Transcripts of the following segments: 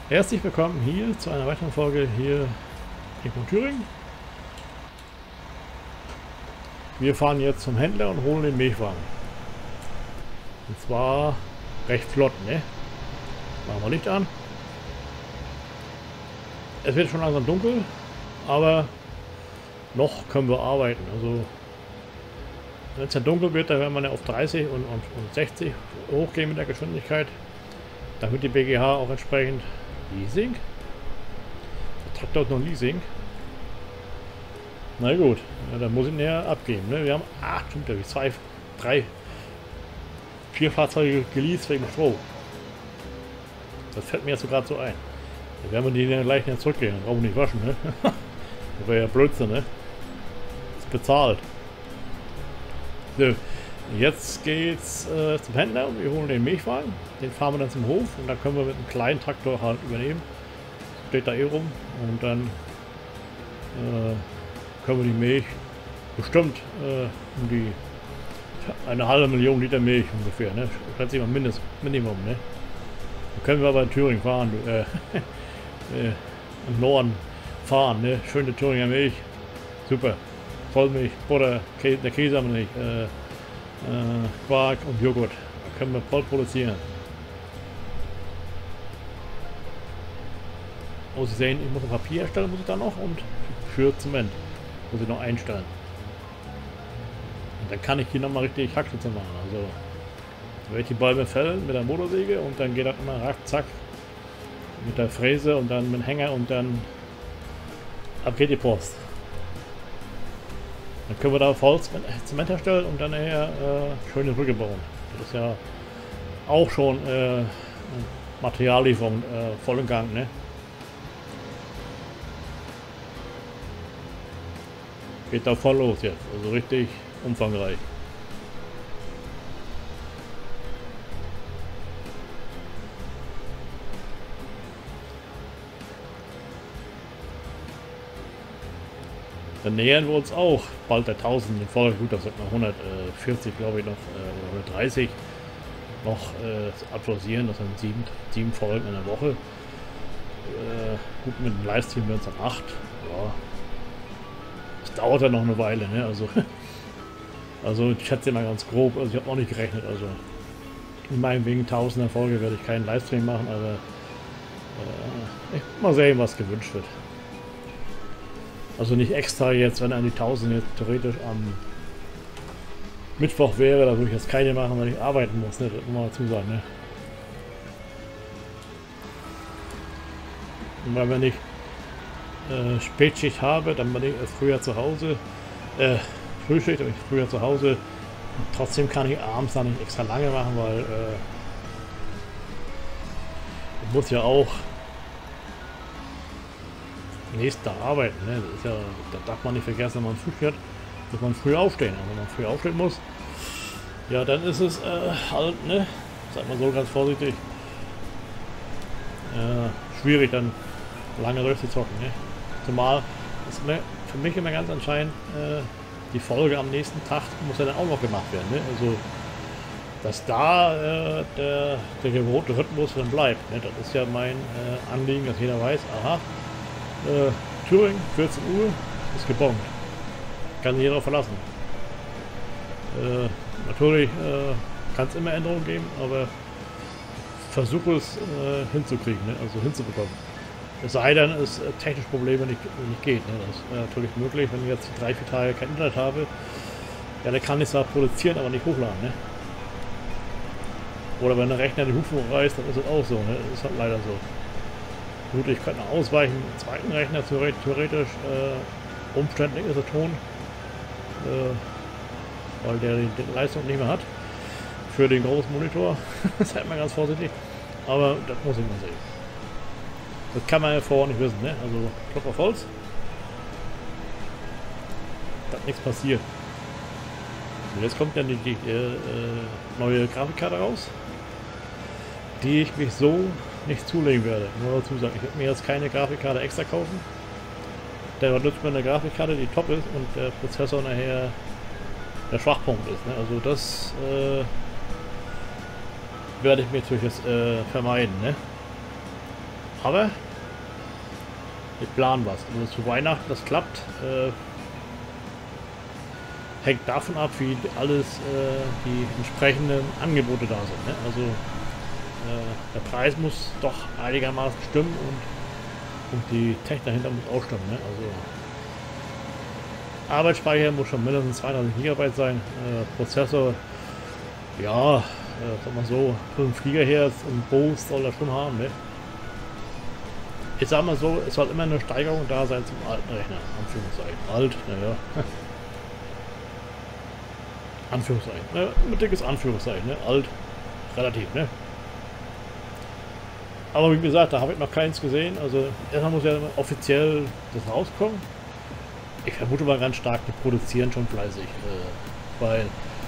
Herzlich willkommen hier zu einer weiteren Folge hier in Thüringen. Wir fahren jetzt zum Händler und holen den Milchwagen. Und zwar recht flott, ne? Machen wir Licht an. Es wird schon langsam dunkel, aber noch können wir arbeiten. Also wenn es ja dunkel wird, dann werden wir ja auf 30 und 60 hochgehen mit der Geschwindigkeit. Damit die BGH auch entsprechend Leasing? Der Traktor hat noch Leasing. Na gut, ja, dann muss ich näher abgeben. Ne? Wir haben, stimmt ja, 2, 3, 4 Fahrzeuge geleast wegen Strom. Das fällt mir jetzt so gerade so ein. Dann werden wir die dann gleich nicht zurückgehen. Dann brauchen wir nicht waschen, ne? Das wäre ja Blödsinn, ne? Ist bezahlt. So, jetzt geht's zum Händler und wir holen den Milchwagen. Den fahren wir dann zum Hof und dann können wir mit einem kleinen Traktor halt übernehmen. Steht da rum und dann können wir die Milch bestimmt um die 1,5 Million Liter Milch ungefähr, ne? Schätze ich mal Minimum, ne? Dann können wir aber in Thüringen fahren, im Norden fahren, ne? Schöne Thüringer Milch, super, Vollmilch, Butter, der Käse haben wir nicht, Quark und Joghurt, da können wir voll produzieren. Muss ich sehen, ich muss ein Papier erstellen, muss ich da noch, und für Zement muss ich noch einstellen. Und dann kann ich hier nochmal richtig Hackschnitze machen. Also werde ich die Bäume fällen mit der Motorsäge und dann geht das immer rack, zack mit der Fräse und dann mit dem Hänger und dann ab geht die Post. Dann können wir da Holz Zement herstellen und dann schöne Brücke bauen. Das ist ja auch schon Materiallieferung voll im Gang, ne? Geht da voll los jetzt, also richtig umfangreich. Dann nähern wir uns auch bald der 1000 in Folge. Gut, das sind noch 140, glaube ich, noch, oder 130 noch absolvieren. Das sind 7 Folgen in der Woche. Gut, mit dem Livestream werden es dann 8. Ja. Das dauert ja noch eine Weile, ne? Also ich schätze mal ganz grob, also ich habe auch nicht gerechnet, also in meinem wegen 1000er Folge werde ich keinen Livestream machen, aber mal sehen, was gewünscht wird. Also nicht extra jetzt, wenn an die 1000 jetzt theoretisch am Mittwoch wäre, da würde ich jetzt keine machen, weil ich arbeiten muss, ne? Das muss man dazu sagen, ne? Und weil wenn ich Spätschicht habe, dann bin ich früher zu Hause, Frühschicht, aber ich früher zu Hause. Und trotzdem kann ich abends dann nicht extra lange machen, weil ich muss ja auch nächsten Tag arbeiten. Ne? Das ist ja, das darf man nicht vergessen, wenn man früh fährt, muss man früh aufstehen. Also wenn man früh aufstehen muss, ja, dann ist es halt, ne, sag mal so ganz vorsichtig, schwierig dann lange durchzuzocken. Ne? Zumal ist für mich immer ganz entscheidend, die Folge am nächsten Tag muss ja dann auch noch gemacht werden. Ne? Also, dass da der gewohnte Rhythmus dann bleibt. Ne? Das ist ja mein Anliegen, dass jeder weiß, aha, Thüringen, 14 Uhr, ist gebombt. Kann sich jeder darauf verlassen. Natürlich kann es immer Änderungen geben, aber versuche es hinzukriegen, ne? Also hinzubekommen. Es sei denn, es technische Probleme nicht geht. Ne? Das ist natürlich möglich, wenn ich jetzt 3-4 Tage kein Internet habe. Ja, der kann ich zwar produzieren, aber nicht hochladen. Ne? Oder wenn der Rechner den Hufen reißt, dann ist es auch so. Ne? Das ist halt leider so. Gut, ich könnte noch ausweichen, einen zweiten Rechner theoretisch. Umständlich ist es schon. Weil der die Leistung nicht mehr hat. Für den großen Monitor. Das ist mal ganz vorsichtig. Aber das muss ich mal sehen. Das kann man ja vorher nicht wissen, ne? Also Klopf auf Holz. Dass nichts passiert. Und jetzt kommt dann die neue Grafikkarte raus, die ich mich so nicht zulegen werde. Nur dazu sagen, ich werde mir jetzt keine Grafikkarte extra kaufen. Der nutzt mir eine Grafikkarte, die top ist und der Prozessor nachher der Schwachpunkt ist. Ne? Also das werde ich mir natürlich jetzt vermeiden. Ne? Aber wir planen was. Wenn es zu Weihnachten das klappt, hängt davon ab, wie alles die entsprechenden Angebote da sind. Ne? Also der Preis muss doch einigermaßen stimmen und die Technik dahinter muss auch stimmen. Ne? Also Arbeitsspeicher muss schon mindestens 32 GB sein. Prozessor, ja, sag mal so, 5 GHz und Boost soll er schon haben. Ne? Ich sag mal so, es soll immer eine Steigerung da sein zum alten Rechner. Anführungszeichen. Alt, naja. Anführungszeichen. Ne? Ein dickes Anführungszeichen. Ne? Alt, relativ, ne? Aber wie gesagt, da habe ich noch keins gesehen. Also erstmal muss ja offiziell das rauskommen. Ich vermute mal ganz stark, die produzieren schon fleißig. Weil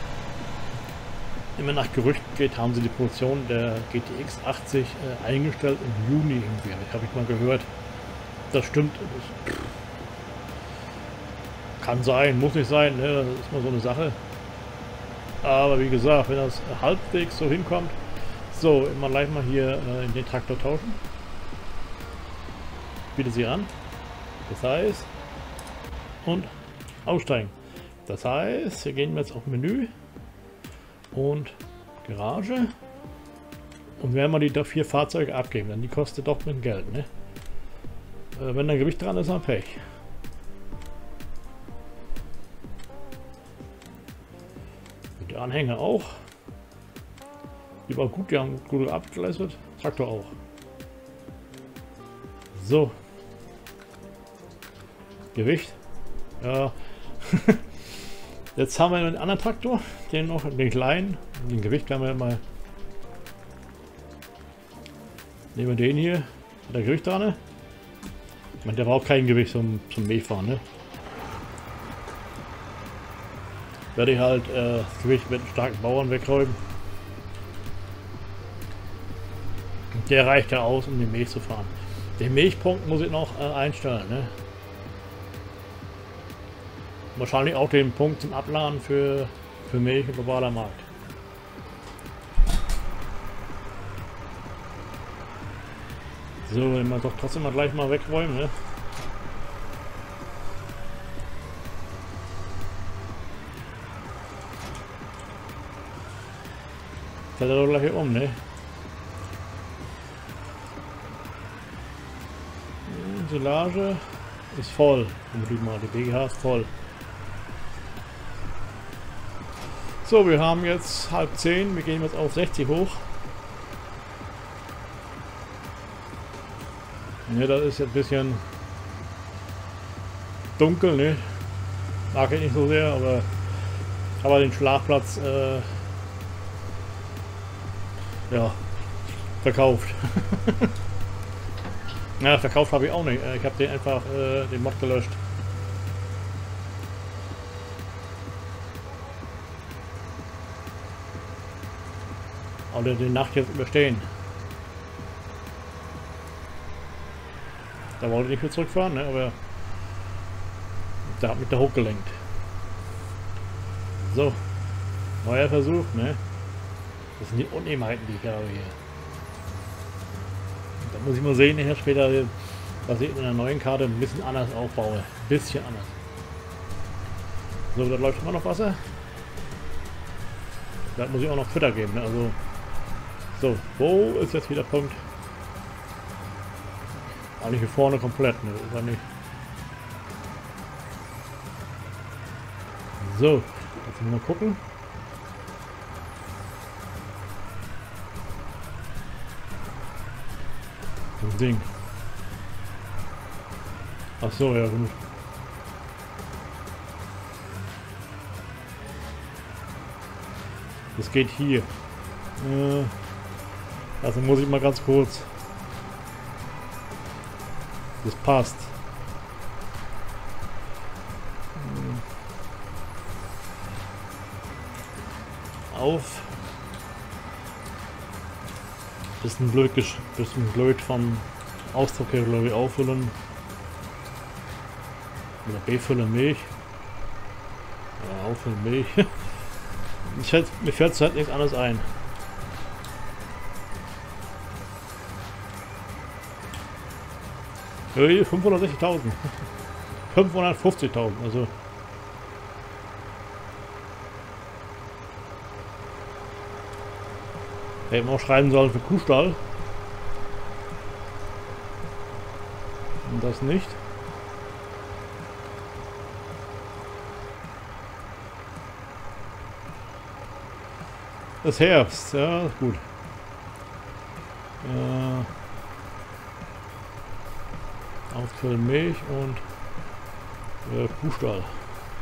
immer nach Gerüchten geht, haben sie die Produktion der GTX 80 eingestellt im Juni irgendwie. Habe ich mal gehört. Das stimmt. Das kann sein, muss nicht sein. Ne? Das ist mal so eine Sache. Aber wie gesagt, wenn das halbwegs so hinkommt. So, immer gleich mal hier in den Traktor tauschen. Biete sie an. Das heißt. Und aussteigen. Das heißt, wir gehen jetzt auf Menü. Und Garage. Und werden wir die 4 Fahrzeuge abgeben. Dann die kostet doch mit Geld, ne? Wenn da Gewicht dran ist, dann Pech. Die Anhänger auch. Die war gut, die haben gut abgeleistet. Traktor auch. So. Gewicht. Ja. Jetzt haben wir einen anderen Traktor. Den noch, den kleinen. Den Gewicht können wir mal. Nehmen wir den hier. Hat der Gewicht dran? Ne? Ich meine, der braucht kein Gewicht zum Mähfahren, ne? Werde ich halt das Gewicht mit starken Bauern wegräumen. Der reicht ja aus, um den Milch zu fahren. Den Milchpunkt muss ich noch einstellen. Ne? Wahrscheinlich auch den Punkt zum Abladen für Milch und globaler Markt. So, wenn wir doch trotzdem mal gleich mal wegräumen. Ne? Fällt er doch gleich hier um, ne? Silage ist voll. Die BGH ist voll. So, wir haben jetzt 9:30. Wir gehen jetzt auf 60 hoch. Ne, das ist jetzt ein bisschen dunkel, ne? Mag ich nicht so sehr, aber den Schlafplatz ja, verkauft. Ja, verkauft habe ich auch nicht. Ich habe den einfach den Mod gelöscht. Oder die Nacht jetzt überstehen. Da wollte ich nicht mehr zurückfahren, ne? Aber da hat mich da hochgelenkt. So, neuer Versuch, ne? Das sind die Unebenheiten, die ich habe hier. Da muss ich mal sehen, nachher später, was ich in der neuen Karte ein bisschen anders aufbaue. Ein bisschen anders. So, da läuft immer noch Wasser. Da muss ich auch noch Futter geben, ne? Also, so, wo ist jetzt wieder Punkt? Eigentlich hier vorne komplett, ne? Ist nicht. So, jetzt müssen wir mal gucken. Das Ding. Ach so, ja gut. Das geht hier. Also muss ich mal ganz kurz. Das passt. Auf. Bisschen blöd vom Ausdruck her, glaube ich, auffüllen. Oder befüllen Milch. Ja, auffüllen Milch. Mir fällt halt nichts anderes ein. 560.000. 550.000, also. Hätten wir auch schreiben sollen für Kuhstall. Und das nicht. Das Herbst, ja, gut. Ausfüllen Milch und Kuhstall.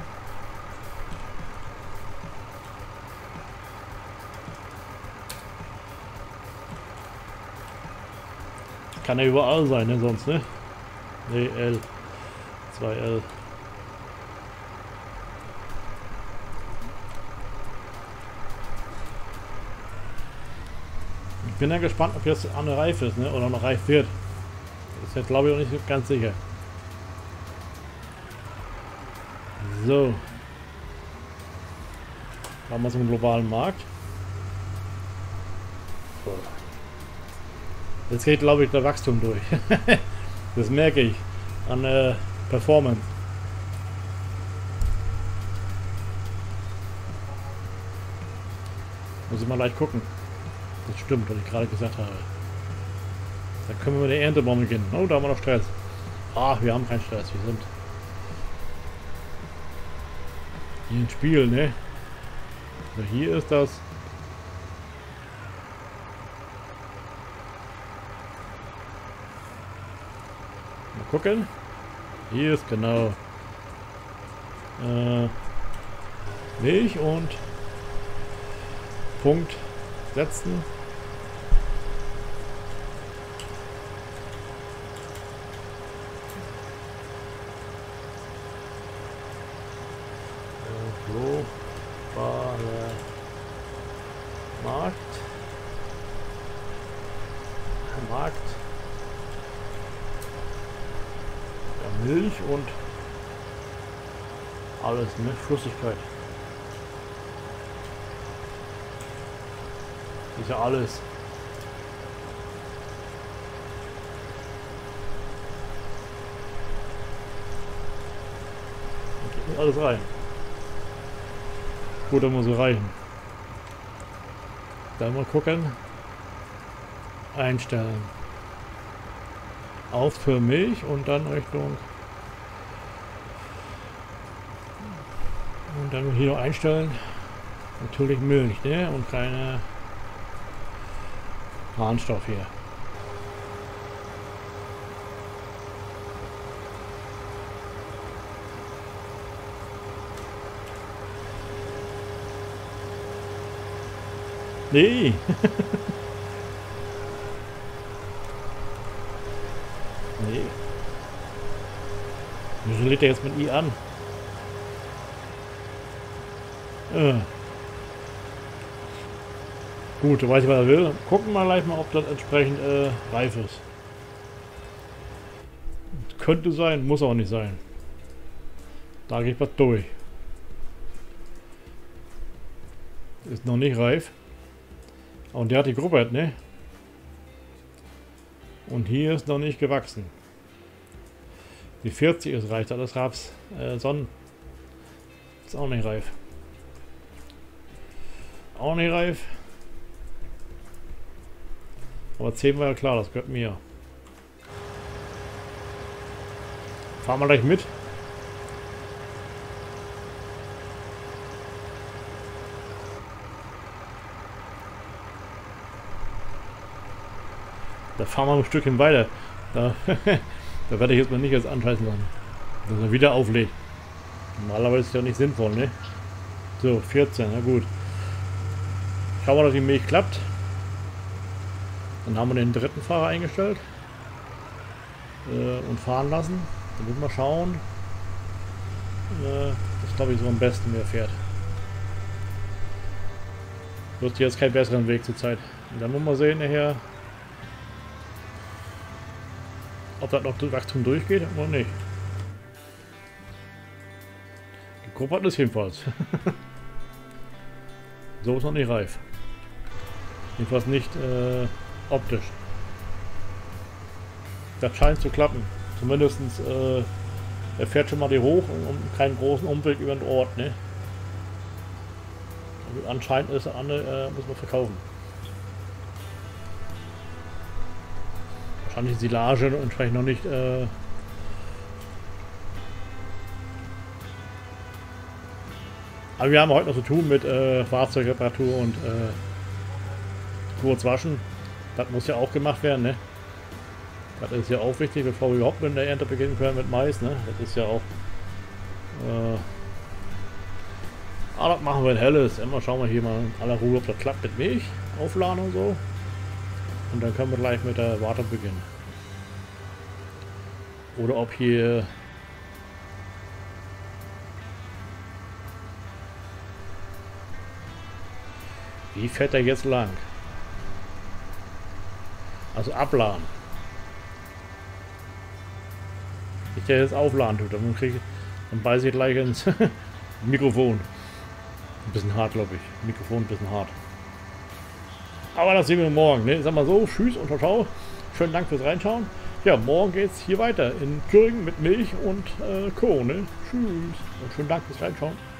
Kann ja überall sein, ne? Sonst, ne? Ne, L. 2L. Ich bin ja gespannt, ob jetzt eine reif ist, ne? Oder noch reif wird. Das ist jetzt, glaube ich, auch nicht ganz sicher. So. Haben wir zum globalen Markt. So. Jetzt geht, glaube ich, der Wachstum durch. Das merke ich an Performance. Muss ich mal gleich gucken. Das stimmt, was ich gerade gesagt habe. Dann können wir mit der Erntebaum beginnen. Oh, da haben wir noch Stress. Ah, wir haben keinen Stress. Wir sind hier im Spiel, ne? So, hier ist das. Mal gucken. Hier ist genau Milch und Punkt setzen. Globale Markt. Ja, Milch und alles, ne? Flüssigkeit. Ist ja alles. Okay, alles rein. Gut, dann muss es reichen. Dann mal gucken. Einstellen. Aus für Milch und dann Richtung. Und dann hier noch einstellen. Natürlich Milch, ne? Und keine Harnstoff hier. Nee. Nee. Wieso lädt er jetzt mit I an? Gut, du weißt, was er will. Gucken wir gleich mal, ob das entsprechend reif ist. Könnte sein, muss auch nicht sein. Da geht was durch. Ist noch nicht reif. Und der hat die Gruppe, ne? Und hier ist noch nicht gewachsen. Die 40 ist reif, das Raps. Sonnen ist auch nicht reif. Auch nicht reif. Aber 10 war ja klar, das gehört mir. Fahren wir gleich mit. Da fahren wir ein Stückchen weiter. Da, da werde ich jetzt mal nicht jetzt anschalten lassen. Dass er wieder auflegt. Normalerweise ist das ja nicht sinnvoll, ne? So, 14, na gut. Schauen wir, dass die Milch klappt. Dann haben wir den dritten Fahrer eingestellt. Und fahren lassen. Dann müssen wir schauen. Das glaube ich so am besten, wer fährt. Wird jetzt keinen besseren Weg zur Zeit. Und dann müssen wir sehen nachher, ob das noch das Wachstum durchgeht oder nicht. Gekruppert ist jedenfalls. So ist noch nicht reif. Jedenfalls nicht optisch. Das scheint zu klappen. Zumindest er fährt schon mal die hoch und keinen großen Umweg über den Ort, ne? Und anscheinend ist der andere, muss man verkaufen. Wahrscheinlich die Silage entsprechend noch nicht. Aber wir haben heute noch zu tun mit Fahrzeugreparatur und kurz waschen. Das muss ja auch gemacht werden, ne? Das ist ja auch wichtig, bevor wir überhaupt mit der Ernte beginnen können mit Mais, ne? Das ist ja auch. Das machen wir in Helles. Immer schauen wir hier mal in aller Ruhe, ob das klappt mit Milch, Aufladen und so. Und dann können wir gleich mit der Wartung beginnen. Oder ob hier wie fährt er jetzt lang? Also abladen. Ich der jetzt aufladen tut, dann beiße ich gleich ins Mikrofon. Ein bisschen hart, glaube ich. Mikrofon ein bisschen hart. Aber das sehen wir morgen. Ne? Ich sag mal so, tschüss und ciao, ciao. Schönen Dank fürs Reinschauen. Ja, morgen geht es hier weiter in Thüringen mit Milch und Co. Ne? Tschüss und schönen Dank fürs Reinschauen.